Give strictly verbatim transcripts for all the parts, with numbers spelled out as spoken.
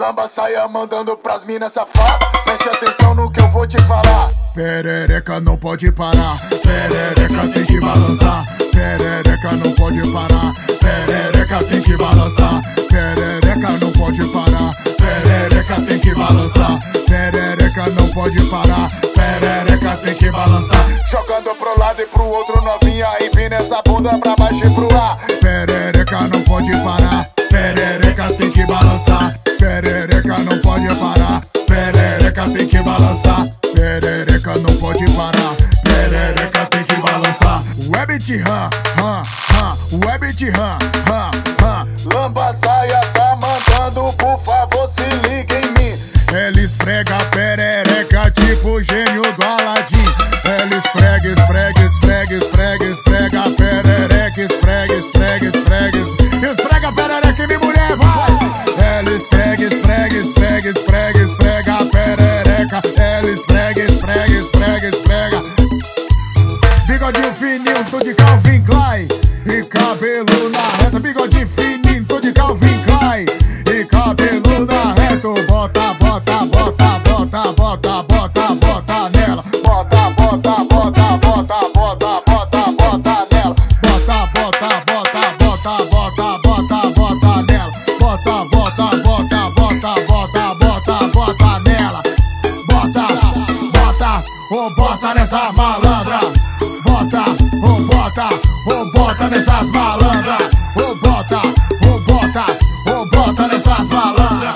Lamba saia mandando pras minas safadas. Preste atenção no que eu vou te falar. Perereca não pode parar, perereca tem que balançar. Perereca não pode parar, perereca tem que balançar. Perereca não pode parar, perereca tem que balançar. Perereca não pode parar, perereca tem que balançar. Jogando pro lado e pro outro novinha, empina essa bunda pra baixo e pro ar. Perereca não pode parar, perereca tem que balançar. Perereca não pode parar, perereca tem que balançar. Perereca não pode parar, perereca tem que balançar. Webit ram, ram, ram, Webit ram, ram, ram. Lamba saia tá mandando, por favor se liga em mim. Ela esfrega a perereca tipo gênio do Aladim. Ela esfrega, esfrega, esfrega, esfrega, esfrega a perereca. Esfrega, esfrega, esfrega, esfrega a perereca e minha mulher vai. Ela esfrega, esfrega, esfrega, esfrega, esfrega a perereca. Ela esfrega, esfrega, esfrega, esfrega. Bigodinho fininho, tô de Calvin Klein e cabelo na reta. Bigodinho fininho, tô de Calvin Klein e cabelo na reta. Bota, bota, bota, bota, bota, bota, bota nela. Bota, bota, bota, bota, bota, bota, bota nela. Bota, bota, bota, bota, bota, bota, bota nela. Bota, bota, bota, bota, bota, bota, bota nela. Bota, bota, ô bota nessas malandras. Bota, ô bota, ô bota nessas malandras. Ô bota, ô bota, ô bota nessas malandras.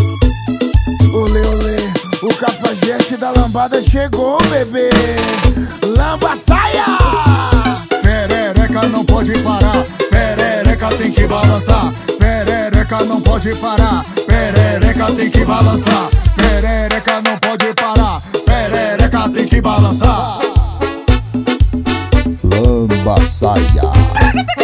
Olê, olê, o cafajeste da lambada chegou, bebê. Lamba saia! Perereca não pode parar, perereca tem que balançar. Perereca não pode parar, perereca tem que balançar. Perereca não pode parar, perereca tem que balançar. Lamba saia.